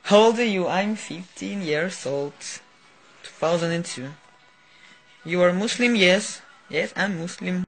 How old are you? I'm 15 years old. 2002. You are Muslim? Yes. Yes, I'm Muslim.